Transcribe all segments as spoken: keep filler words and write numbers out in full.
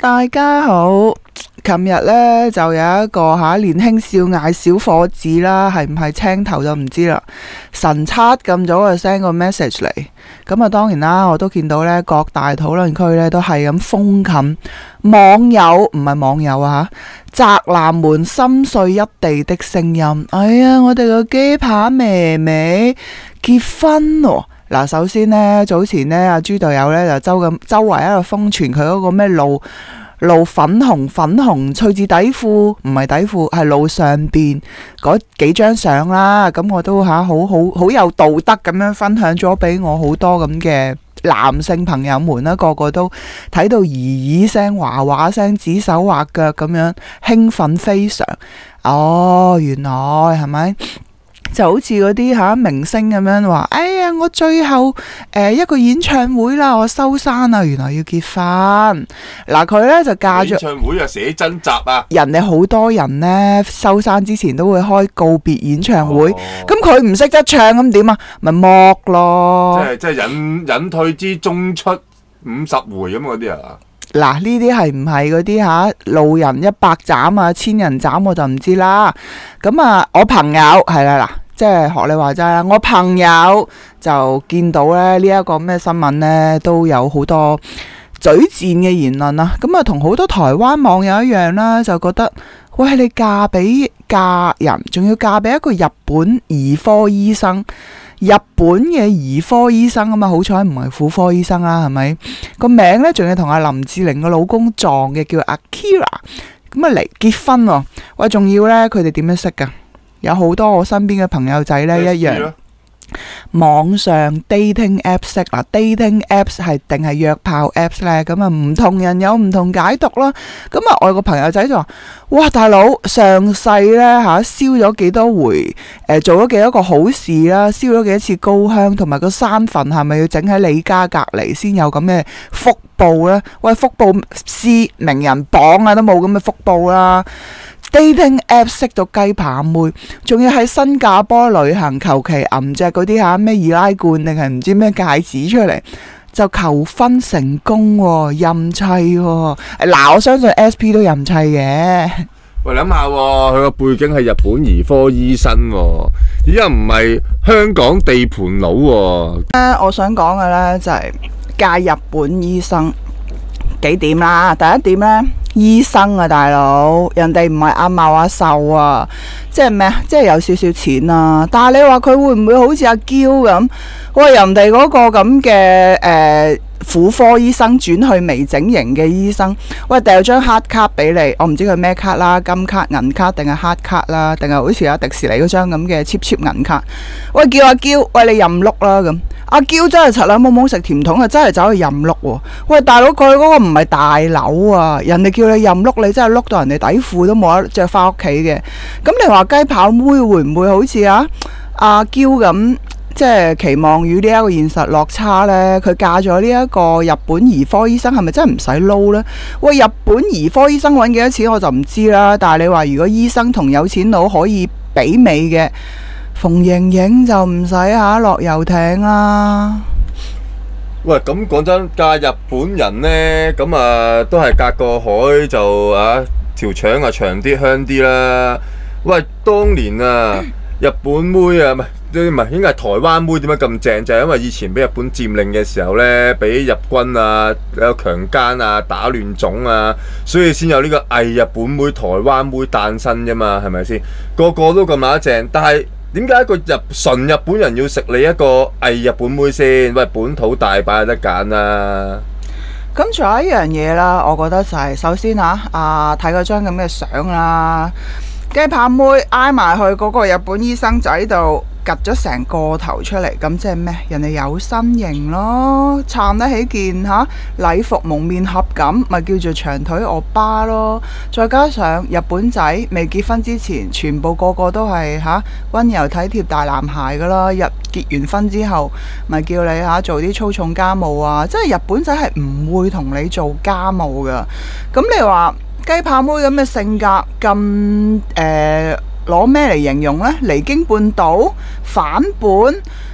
大家好，琴日呢就有一個吓年輕少艾小伙子啦，係唔係青頭就唔知啦。晨七咁早就 send 個 message 嚟，咁啊當然啦，我都見到呢各大討論區呢都係咁封冚網友，唔係網友啊吓，宅男們心碎一地的聲音。哎呀，我哋個機扒妹妹結婚喎！嗱，首先呢，早前呢，阿豬隊友呢就周咁周圍喺度瘋傳佢嗰個咩露露粉紅粉紅翠字底褲，唔係底褲，係露上邊嗰幾張相啦。咁我都吓好好好有道德咁樣分享咗俾我好多咁嘅男性朋友們啦，個個都睇到咦咦聲、話話聲、指手畫腳咁樣興奮非常。哦，原來係咪？就好似嗰啲吓明星咁樣話，哎呀，我最後誒、呃、一個演唱會啦，我收山啦，原來要結婚。嗱，佢呢就嫁咗演唱會啊，寫真集啊， 人哋好多人呢收山之前都會開告別演唱會，咁佢唔識得唱咁點啊？咪剝咯， 即係即係隱隱退之中出五十回咁嗰啲啊。 嗱，呢啲係唔係嗰啲吓路人一百斬啊，千人斬我就唔知啦。咁啊，我朋友係啦嗱。即係學你話齋啦，我朋友就見到咧呢一個咩新聞呢，都有好多嘴賤嘅言論啦。咁啊，同好多台灣網友一樣啦，就覺得喂，你嫁俾嫁人，仲要嫁俾一個日本兒科醫生，日本嘅兒科醫生啊嘛，好彩唔係婦科醫生啦，係咪？個名呢，仲要同阿林志玲個老公撞嘅，叫阿 Kira。咁啊嚟結婚喎，喂，仲要呢，佢哋點樣識噶？有好多我身邊嘅朋友仔呢一樣，網上 dating apps 識嗱 dating apps 係定係約炮 apps 呢？咁啊唔同人有唔同解讀啦。咁啊我有個朋友仔就話：哇，大佬上世呢，吓燒咗幾多回誒、呃，做咗幾多個好事啦，燒咗幾多次高香，同埋個山墳係咪要整喺你家隔離先有咁嘅福報呢？喂，福報師名人榜啊都冇咁嘅福報啦。dating app 識到雞扒妹，仲要喺新加坡旅行，求其揞隻嗰啲嚇咩易拉罐定係唔知咩戒指出嚟，就求婚成功喎，任砌喎。嗱，我相信 S P 都任砌嘅。 喂，諗下喎，佢個背景係日本兒科醫生喎，而家唔係香港地盤佬喎。 咧，我想講嘅呢就係嫁日本醫生幾點啦？第一點呢。醫生啊，大佬，人哋唔係阿茂阿壽啊，即係咩啊？即係有少少錢啊。但係你話佢會唔會好似阿嬌咁？喂，人哋嗰個咁嘅誒婦科醫生轉去微整形嘅醫生，喂，掉張黑卡俾你，我唔知佢咩卡啦，金卡、銀卡定係黑卡啦，定係好似阿迪士尼嗰張咁嘅 cheap cheap 銀卡。喂，叫阿嬌，喂，你任碌啦咁。阿嬌真係柒兩懵懵食甜筒啊，真係走去任碌喎！喂，大佬，佢嗰個唔係大樓啊，人哋叫你任碌，你真係碌到人哋底褲都冇得着翻屋企嘅。咁你話雞扒妹會唔會好似啊阿嬌咁，即係期望與呢一個現實落差呢？佢嫁咗呢一個日本兒科醫生，係咪真係唔使撈呢？喂，日本兒科醫生揾幾多錢我就唔知啦。但係你話如果醫生同有錢佬可以媲美嘅，馮盈盈就唔使下落遊艇啦。 喂，咁講真，嫁日本人呢，咁啊都係隔個海就啊條腸啊長啲香啲啦。喂，當年啊日本妹啊，唔係唔係應該係台灣妹，點解咁正？就係因為以前俾日本佔領嘅時候呢，俾日軍啊有強姦啊打亂種啊，所以先有呢個偽日本妹、台灣妹誕生啫嘛，係咪先？個個都咁乸正，但係點解一個日純日本人要食你一個偽日本妹先？喂，本土大把有得揀啦。 咁仲有一樣嘢啦，我覺得就係、是、首先啊，啊睇嗰張咁嘅相啦，雞扒妹挨埋去嗰個日本醫生仔度，趌咗成個頭出嚟，咁即係咩？人哋有身形咯，撐得起件嚇禮服蒙面俠咁，咪叫做長腿歐巴咯。再加上日本仔未結婚之前，全部個個都係嚇溫柔體貼大男孩噶啦。入結完婚之後，咪叫你嚇做啲粗重家務啊！即係日本仔係唔會同你做家務噶。咁你話雞扒妹咁嘅性格咁誒？攞咩嚟形容呢？離經叛道、反叛，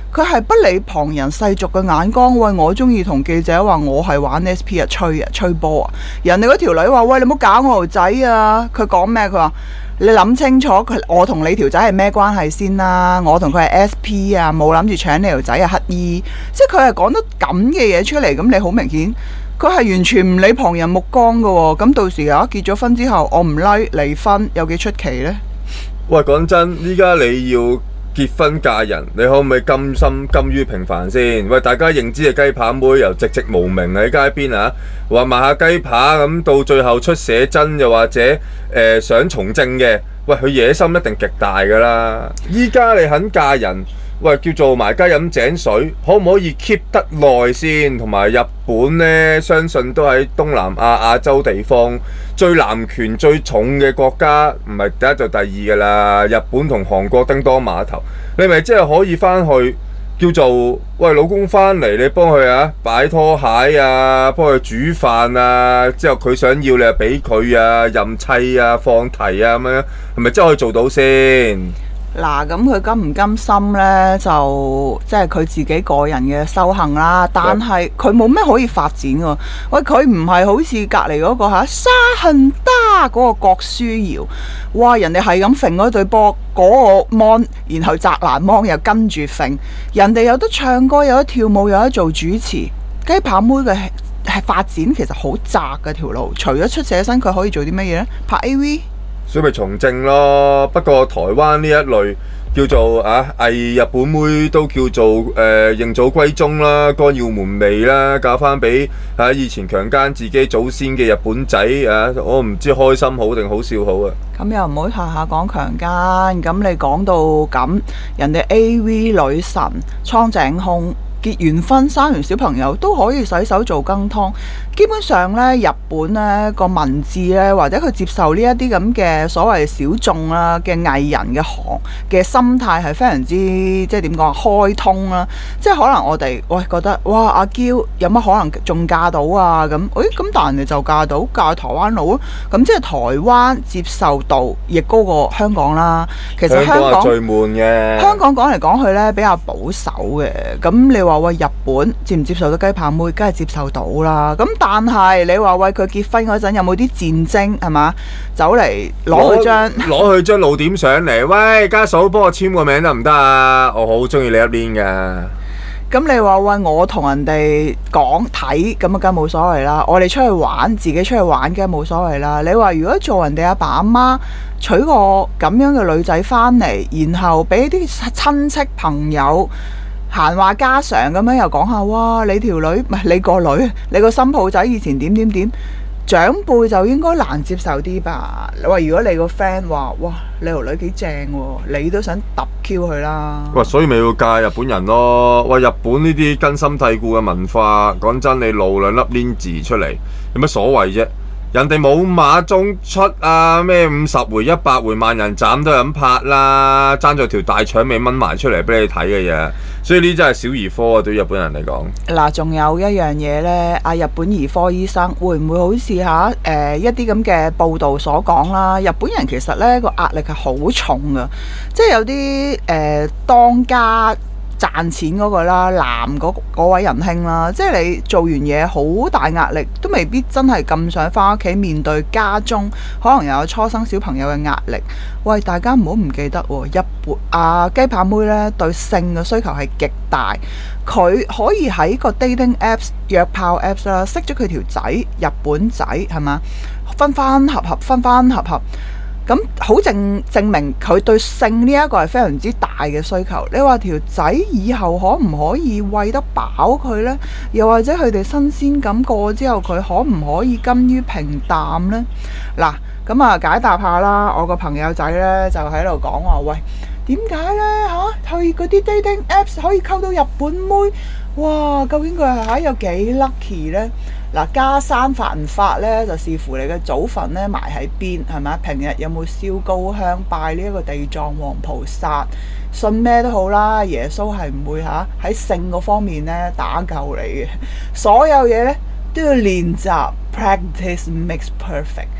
佢係不理旁人世俗嘅眼光。喂，我中意同記者話我係玩 S P 啊，吹啊，吹波啊。人哋嗰條女話：喂，你唔好搞我條仔啊！佢講咩？佢話你諗清楚，佢我同你條仔係咩關係先啦？我同佢係 S P 啊，冇諗住搶你條仔啊，乞衣。即係佢係講得咁嘅嘢出嚟，咁你好明顯，佢係完全唔理旁人目光㗎喎。咁到時啊，結咗婚之後，我唔 like 離婚，有幾出奇呢？ 喂，講真，依家你要結婚嫁人，你可唔可以甘心甘於平凡先？喂，大家認知嘅雞扒妹由籍籍無名喺街邊啊，話賣下雞扒咁，到最後出寫真又或者誒、呃、想從政嘅，喂，佢野心一定極大㗎啦！依家你肯嫁人，喂，叫做埋街飲井水，可唔可以 keep 得耐先？同埋日本呢，相信都喺東南亞亞洲地方最男權最重嘅國家，唔係第一就第二㗎啦。日本同韓國叮當碼頭，你咪即係可以翻去叫做喂，老公翻嚟，你幫佢啊擺拖鞋啊，幫佢煮飯啊，之後佢想要你就俾佢啊，任妻啊，放題啊咁樣，係咪真係可以做到先？ 嗱，咁佢甘唔甘心呢？就即係佢自己個人嘅修行啦。但係佢冇咩可以發展喎。喂，佢唔係好似隔離嗰個嚇沙恨打嗰個郭書瑤，哇！人哋係咁揈嗰對波嗰個 mon，然後宅男 mon 又跟住揈。人哋有得唱歌，有得跳舞，有得做主持。雞扒妹嘅係發展其實好窄嘅條路。除咗出寫身，佢可以做啲乜嘢呢？拍 A V。 所以咪從政咯。不過台灣呢一類叫做啊偽日本妹都叫做誒、呃、認祖歸宗啦，干要門楣啦，嫁翻俾啊以前強姦自己祖先嘅日本仔啊！我唔知開心好定好笑好啊！ 咁又唔好下下講強姦，咁你講到咁，人哋 A V 女神蒼井空結完婚生完小朋友都可以洗手做羹湯。基本上咧，日本咧個文字咧，或者佢接受呢一啲咁嘅所謂小眾啦嘅藝人嘅行嘅心態係非常之即係點講開通啦。即係可能我哋喂覺得哇阿嬌有乜可能仲嫁到啊咁？誒咁但係人哋就嫁到嫁台灣佬啊，咁即係台灣接受度亦高過香港啦。其實香港係最悶嘅。 香港講嚟講去咧比較保守嘅。咁你話喂日本接唔接受到雞扒妹？梗係接受到啦。咁但係你話喂佢結婚嗰陣有冇啲戰爭係嘛？走嚟攞佢張攞佢張露點上嚟，喂家嫂幫我簽個名得唔得啊？我好中意你一邊噶。 咁你話喂我同人哋講睇咁啊，梗係冇所謂啦。我哋出去玩，自己出去玩梗係冇所謂啦。你話如果做人哋阿爸阿媽娶個咁樣嘅女仔翻嚟，然後俾啲親戚朋友閒話家常咁樣又講下，哇！你條女唔係你個女，你個新抱仔以前點點點，長輩就應該難接受啲吧？你話如果你個 friend 話，哇！你條女幾正喎，你都想揼 Q 佢啦。 喂，所以咪要嫁日本人咯？喂，日本呢啲根深蒂固嘅文化，講真，你露兩粒鏈字出嚟，有乜所謂啫？人哋冇馬中出啊，咩五十回一百回萬人斬都係咁拍啦，爭咗條大腸尾掹埋出嚟俾你睇嘅嘢，所以呢真係小兒科啊！對於日本人嚟講， 嗱，仲有一樣嘢呢，阿日本兒科醫生會唔會好似嚇誒一啲咁嘅報道所講啦？日本人其實呢個壓力係好重噶，即係有啲誒、呃、當家賺錢嗰個啦，男嗰位仁兄啦，即係你做完嘢好大壓力，都未必真係咁想翻屋企面對家中可能又有初生小朋友嘅壓力。喂，大家唔好唔記得喎，日本啊雞扒妹呢對性嘅需求係極大，佢可以喺個 dating apps 約炮 apps 啦，識咗佢條仔日本仔係嘛，分分合合分分合合。咁好證證明佢對性呢一個係非常之大嘅需求。你話條仔以後可唔可以餵得飽佢呢？又或者佢哋新鮮感過之後，佢可唔可以甘於平淡呢？嗱，咁啊解答下啦。我個朋友仔呢就喺度講話，喂，點解呢？嚇、啊？去嗰啲 dating apps 可以溝到日本妹？哇！究竟佢係喺有幾 lucky 呢？嗱，加山發唔發呢，就視乎你嘅祖墳呢埋喺邊，係咪？平日有冇燒高香拜呢一個地藏王菩薩？信咩都好啦，耶穌係唔會嚇喺性嗰方面呢打救你嘅。所有嘢呢都要練習 ，practice makes perfect。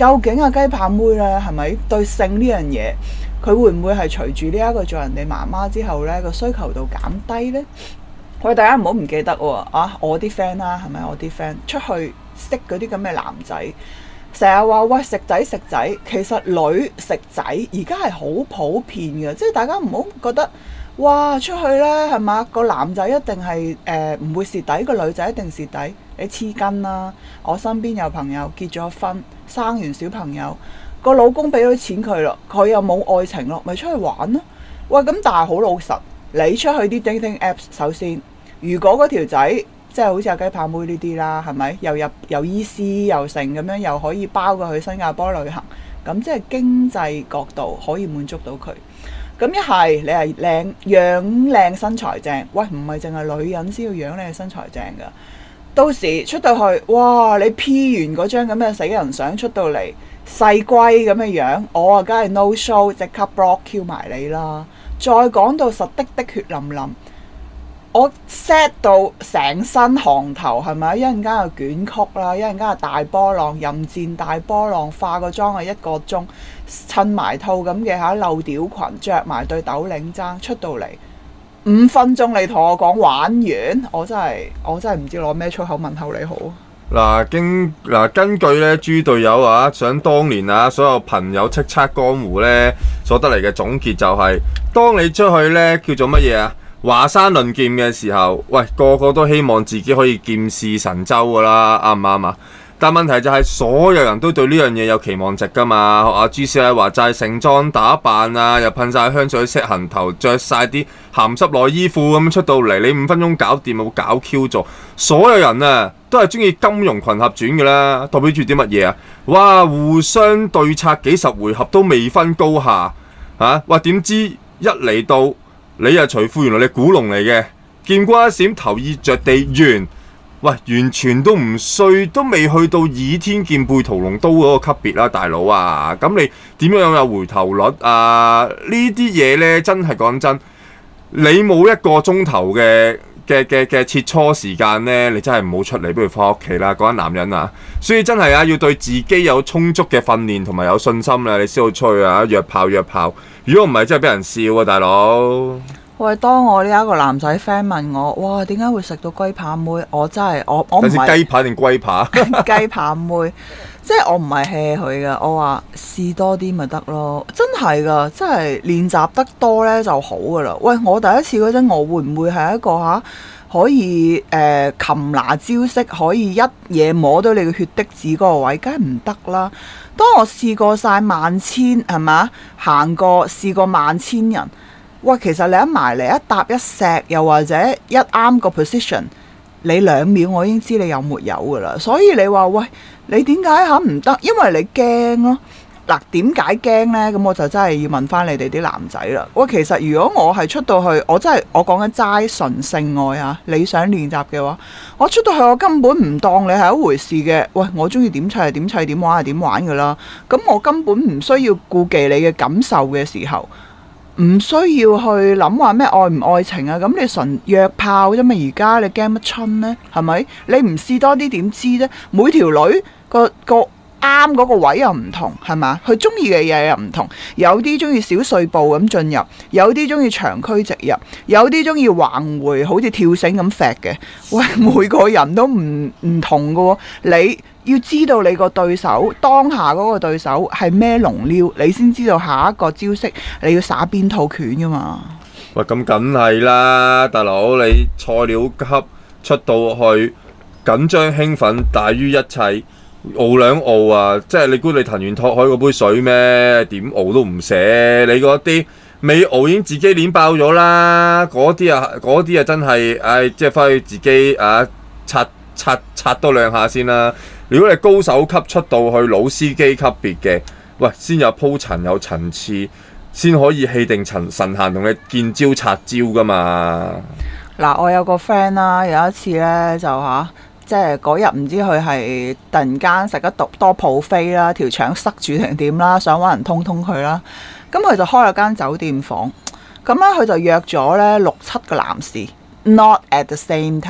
究竟阿雞扒妹咧係咪對性呢樣嘢，佢會唔會係隨住呢一個做人哋媽媽之後咧個需求度減低咧？喂，大家唔好唔記得喎、哦、啊！我啲 friend 啦，係咪我啲 friend 出去識嗰啲咁嘅男仔，成日話喂食仔食仔，其實女食仔而家係好普遍嘅，即係大家唔好覺得哇出去咧係嘛個男仔一定係誒唔會蝕底，個女仔一定蝕底，你黐筋啦！我身邊有朋友結咗婚，生完小朋友，個老公俾咗錢佢咯，佢又冇愛情咯，咪出去玩咯。喂，咁但係好老實，你出去啲 dating apps 首先。如果嗰條仔即係好似阿雞扒妹呢啲啦，係咪又入又醫師又成咁樣，又可以包過去新加坡旅行，咁即係經濟角度可以滿足到佢。咁一係你係靚樣靚身材正，喂唔係淨係女人先要樣靚身材正㗎。到時出到去，哇！你 P 完嗰張咁嘅死人相出到嚟細龜咁嘅樣，我啊梗係 no show， 即刻 block Q 埋你啦。再講到實的的血淋淋。我 set 到成身行頭係咪？一陣間又捲曲啦，一陣間又大波浪，任戰大波浪，化個妝係一個鐘，襯埋套咁嘅嚇漏屌裙，着埋對斗領踭出到嚟，五分鐘你同我講玩完，我真係我真係唔知攞咩粗口問候你好。 嗱，經嗱根據咧豬隊友啊，想當年啊所有朋友叱咤江湖咧所得嚟嘅總結就係、是，當你出去咧叫做乜嘢啊？華山論劍嘅時候，喂，個個都希望自己可以劍士神州噶啦，啱唔啱啊？但問題就係所有人都對呢樣嘢有期望值噶嘛。學阿朱師奶話齋，盛裝打扮啊，又噴晒香水、色痕頭，着晒啲鹹濕內衣褲咁出到嚟，你五分鐘搞掂冇搞 Q 咗。所有人啊都係中意金庸群俠傳噶啦，代表住啲乜嘢啊？哇，互相對策幾十回合都未分高下嚇，哇、啊！點知一嚟到〜你啊，徐富，原來你古龍嚟嘅，劍光一閃，頭意着地完，喂，完全都唔衰，都未去到倚天劍背屠龍刀嗰個級別啦，大佬啊！咁你點樣有回頭率啊？呢啲嘢呢，真係講真，你冇一個鐘頭嘅嘅嘅嘅切磋時間呢，你真係唔好出嚟，不如翻屋企啦，嗰班男人啊！所以真係啊，要對自己有充足嘅訓練同埋有信心啦，你先好出去啊，約炮約炮。如果唔係，真係俾人笑啊，大佬！ 喂，當我呢一個男仔 friend 問我，哇，點解會食到雞扒妹？我真係我我唔係雞扒定龜扒？ 雞扒妹，即係我唔係 hea 佢嘅。我話試多啲咪得咯，真係㗎，真係練習得多呢就好㗎啦。喂，我第一次嗰陣，我會唔會係一個嚇可以誒、呃、擒拿招式，可以一嘢摸到你嘅血滴子嗰個位？梗係唔得啦！當我試過晒萬千係嘛，行過試過萬千人，喂，其實你一埋嚟一搭一錫，又或者一啱個 position，你兩秒我已經知你有沒有㗎啦。所以你話喂，你點解嚇唔得？因為你驚咯。嗱，點解驚呢？咁我就真係要問翻你哋啲男仔啦。喂，其實如果我係出到去，我真係我講緊齋純性愛啊，你想練習嘅話，我出到去我根本唔當你係一回事嘅。喂，我中意點砌係點砌，點玩係點玩㗎啦。咁我根本唔需要顧忌你嘅感受嘅時候，唔需要去諗話咩愛唔愛情啊。咁你純約炮啫嘛。而家你驚乜春呢？係咪？你唔試多啲點知啫？每條女個個。啱嗰個位又唔同，係嘛？佢中意嘅嘢又唔同，有啲中意小碎步咁進入，有啲中意長驅直入，有啲中意橫回，好似跳繩咁揈嘅。喂，每個人都唔唔同嘅喎，你要知道你個對手當下嗰個對手係咩龍料，你先知道下一個招式你要耍邊套拳㗎嘛。 喂，咁梗係啦，大佬，你菜鳥級出到去，緊張興奮大於一切。傲兩傲啊！即係你估你騰完托海嗰杯水咩？點傲都唔瀉。你嗰啲未傲已經自己攣爆咗啦。嗰啲啊，嗰啲啊真係，唉、哎，即係翻去自己啊，刷刷刷多兩下先啦。如果你高手級出到去老司機級別嘅，喂，先有鋪陳有層次，先可以氣定神神閒同你見招拆招噶嘛。嗱， 我有個 friend 啦，有一次呢，就嚇。即係嗰日唔知佢係突然間食得多多鋪飛啦，條腸塞住定點啦，想揾人通通佢啦。咁佢就開咗間酒店房，咁咧佢就約咗咧六七個男士 ，not at the same time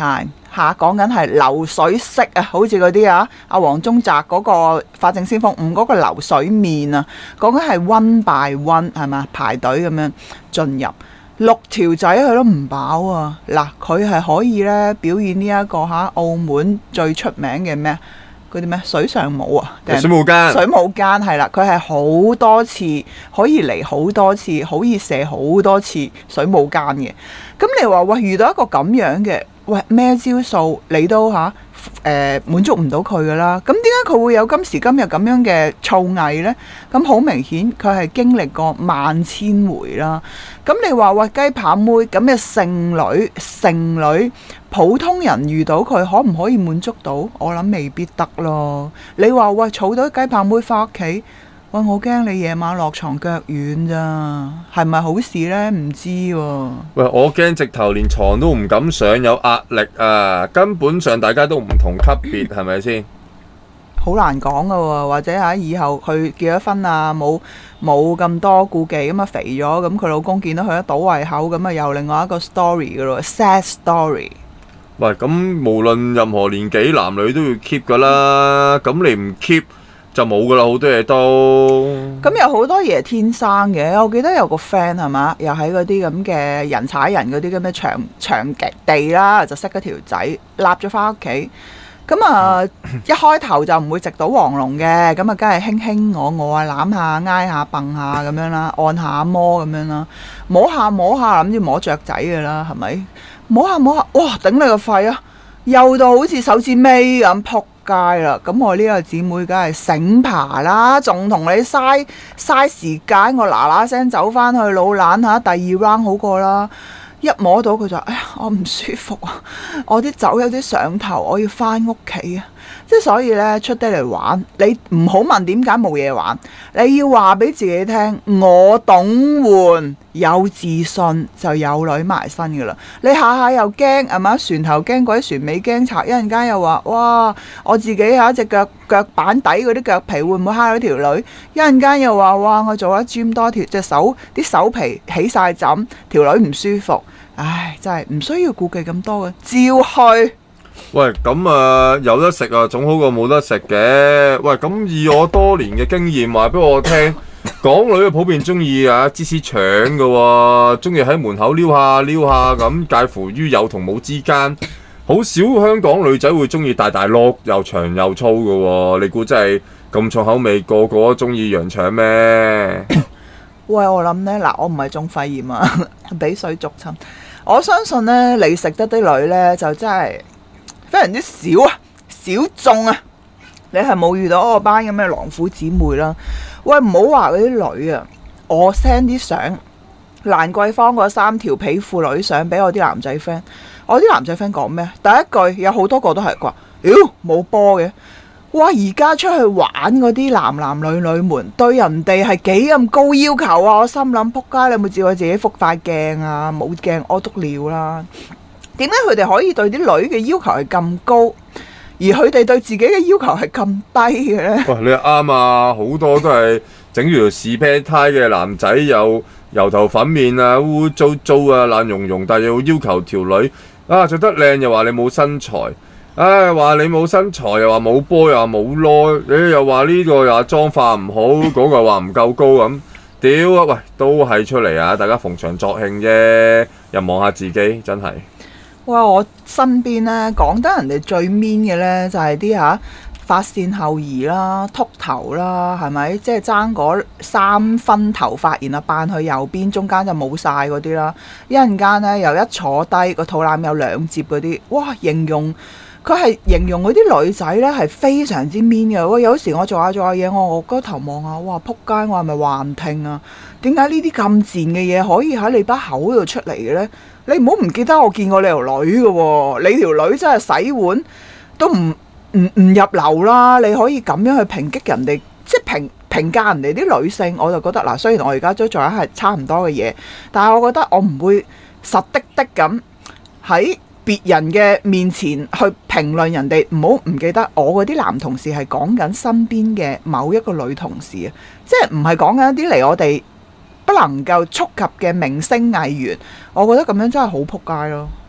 嚇，講緊係流水式啊，好似嗰啲啊，阿黃宗澤嗰個《法證先鋒五》嗰個流水面啊，講緊係 one by one 係嘛，排隊咁樣進入。六條仔佢都唔飽啊！嗱，佢係可以咧表演呢、這、一個嚇澳門最出名嘅咩嗰啲咩水上舞啊， 水舞間， 水舞間係啦，佢係好多次可以嚟好多次，可以射好多次水舞間嘅。咁你話喂，遇到一個咁樣嘅，喂咩招數你都嚇誒滿足唔到佢噶啦？咁點解佢會有今時今日咁樣嘅造詣呢？咁好明顯佢係經歷過萬千回啦。咁你話喂雞扒妹咁嘅剩女剩女，普通人遇到佢可唔可以滿足到？我諗未必得咯。你話喂儲到雞扒妹翻屋企，喂我驚你夜晚落床腳軟咋，係咪好事呢？唔知喎、啊。 喂，我驚直頭連床都唔敢上，有壓力啊！根本上大家都唔同級別，係咪先？ 好難講噶喎，或者嚇以後佢結咗婚啊，冇冇咁多顧忌，咁啊肥咗，咁佢老公見到佢一倒胃口，咁啊又另外一個 story 噶咯 sad story。 喂，咁無論任何年紀，男女都要 keep 噶啦，咁你唔 keep 就冇噶啦，好多嘢都。 咁有好多嘢天生嘅，我記得有個 friend 係嘛，又喺嗰啲咁嘅人踩人嗰啲咁嘅長長地啦，就識嗰條仔，立咗翻屋企。咁啊，一開頭就唔會直到黃龍嘅，咁啊，梗係卿卿我我啊，攬下、挨下、蹦下咁樣啦，按下摩咁樣啦，摸下摸下，諗住摸雀仔嘅啦，係咪？摸下摸下，哇！頂你個肺啊！幼到好似手指尾咁撲街啦！咁我呢個姊妹梗係醒爬啦，仲同你嘥嘥時間，我嗱嗱聲走翻去老懶下，第二 round 好過啦。一摸到佢就，哎呀，我唔舒服啊！我啲酒有啲上頭，我要翻屋企啊！即係所以咧，出得嚟玩，你唔好問點解冇嘢玩，你要話俾自己聽，我懂玩，有自信就有女埋身噶啦。你下下又驚係嘛？船頭驚鬼，船尾驚賊，一陣間又話哇，我自己有一隻腳腳板底嗰啲腳皮會唔會揩到條女？一陣間又話哇，我做咗 gym 多條隻手啲手皮起晒枕，條女唔舒服。唉，真係唔需要顧忌咁多嘅，照去。 喂，咁啊有得食啊，總好過冇得食嘅。喂，咁以我多年嘅經驗話俾我聽，港女普遍中意啊芝士腸嘅喎，中意喺門口撩下撩下咁，介乎於有同冇之間。好少香港女仔會中意大大碌又長又粗嘅喎，你估真係咁重口味，個個都中意羊腸咩？ 喂，我諗呢，嗱，我唔係中肺炎啊，俾水逐親。我相信呢，你食得啲女呢，就真係非常之少啊，小眾啊。你係冇遇到嗰班咁嘅狼虎姊妹啦。喂，唔好話嗰啲女啊，我 send 啲相，蘭桂坊嗰三條皮褲女相俾我啲男仔 friend。我啲男仔 friend 講咩？第一句有好多個都係話，妖冇波嘅。哇！而家出去玩嗰啲男男女女們對人哋係幾咁高要求啊！我心諗仆街，你有冇照我自己覆塊鏡啊？冇鏡屙督尿啦！點解佢哋可以對啲女嘅要求係咁高，而佢哋對自己嘅要求係咁低嘅呢？ 哇！你啱啊，好多都係整住條士啤呔嘅男仔，有油頭粉面啊，污糟糟啊，爛溶溶，但係又要求條女啊著得靚，又話你冇身材。唉，話你冇身材，又話冇波，又話冇囉，你又話呢個又話妝化唔好，嗰、那個話唔夠高咁，屌啊！喂，都係出嚟啊！大家逢場作興啫，又望下自己，真係。 哇！我身邊呢，講得人哋最 mean 嘅呢，就係啲嚇髮線後移啦、禿頭啦，係咪？即係爭嗰三分頭髮，然後扮去右邊，中間就冇晒嗰啲啦。一陣間呢，又一坐低個肚腩有兩摺嗰啲，哇！形容。佢係形容嗰啲女仔呢係非常之 mean 嘅。喂，有時我做下做下嘢，我我嗰頭望下，哇！仆街，我係咪幻聽啊？點解呢啲咁賤嘅嘢可以喺你把口度出嚟嘅呢？你唔好唔記得我見過你條女嘅喎，你條女真係洗碗都唔唔唔入流啦！你可以咁樣去抨擊人哋，即係評評價人哋啲女性，我就覺得嗱，雖然我而家都做緊係差唔多嘅嘢，但係我覺得我唔會實的的咁喺別人嘅面前去評論人哋，唔好唔記得我嗰啲男同事係講緊身邊嘅某一個女同事啊，即係唔係講緊一啲離我哋不能夠觸及嘅明星藝員。我覺得咁樣真係好撲街咯。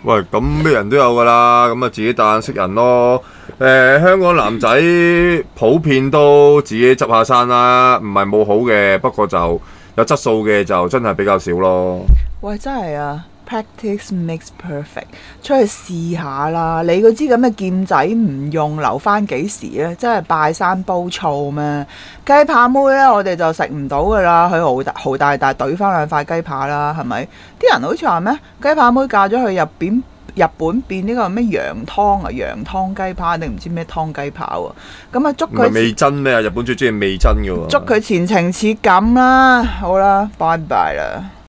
喂，咁咩人都有噶啦，咁啊自己帶眼識人咯。誒、香港男仔普遍都自己執下山啦，唔係冇好嘅，不過就有質素嘅就真係比較少咯。 喂，真係啊！Practice makes perfect，出去試下啦！你嗰支咁嘅劍仔唔用，留翻幾時呢？真係拜山煲醋咩？雞扒妹呢，我哋就食唔到噶啦，佢豪大豪大大懟翻兩塊雞扒啦，係咪？啲人好似話咩？雞扒妹嫁咗去日本，日本變呢個咩羊湯啊，羊湯雞扒定唔知咩湯雞扒喎？咁啊，祝唔係佢味真咩？日本最中意味真嘅喎。 祝佢前程似錦啦！好啦，拜拜啦〜